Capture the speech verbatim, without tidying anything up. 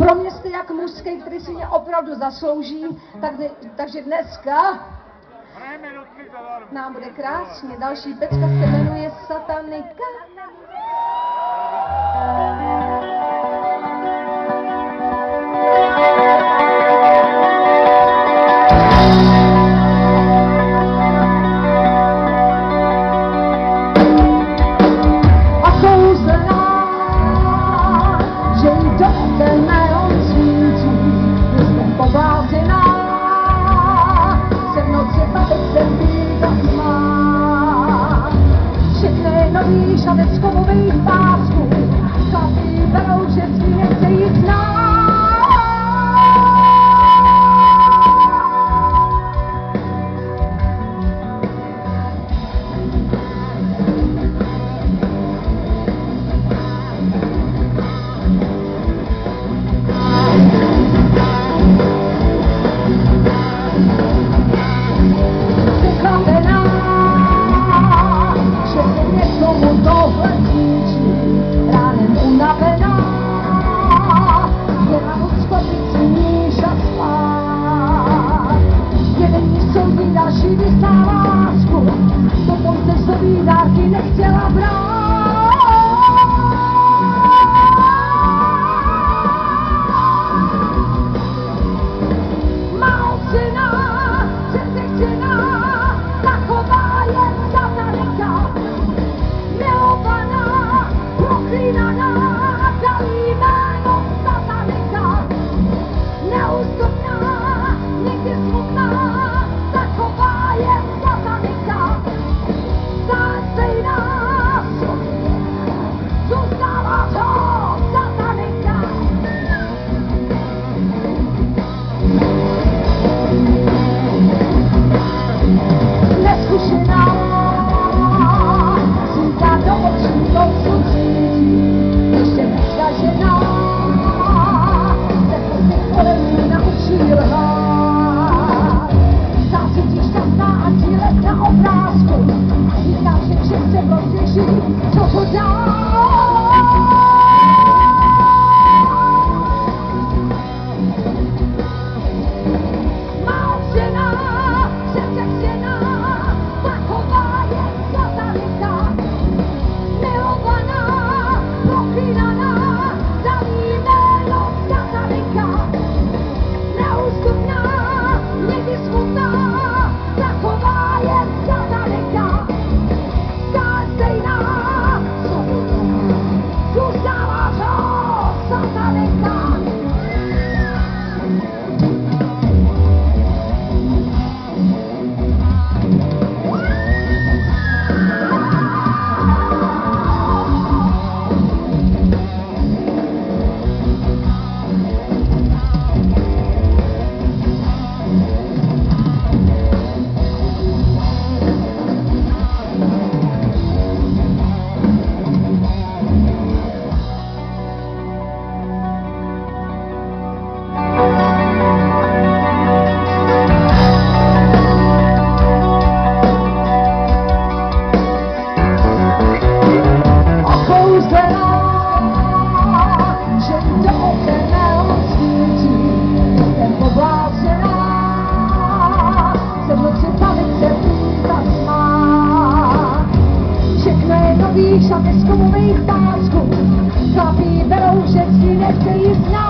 pro mě jste jak mužský, který si mě opravdu zaslouží, tak, takže dneska nám bude krásně. Další pecka se jmenuje Satanika. Šatec kovových pásků, chlapí berou, že svý nechce jít znát. Nechtěla brát. Malčina, přesvědčená, taková je satanika. Milovaná, proklínaná, dalí jméno satanika. Neústupná, někdy smutná, taková je satanika. Co to dá? Malčina, přesvědčená, taková je satanika. Milovaná, proklínaná, dalí jméno satanika. Neústupná, někdy smutná, taková je satanika. Šatec kovových pásků, chlapí berou, že si nechce jít znát.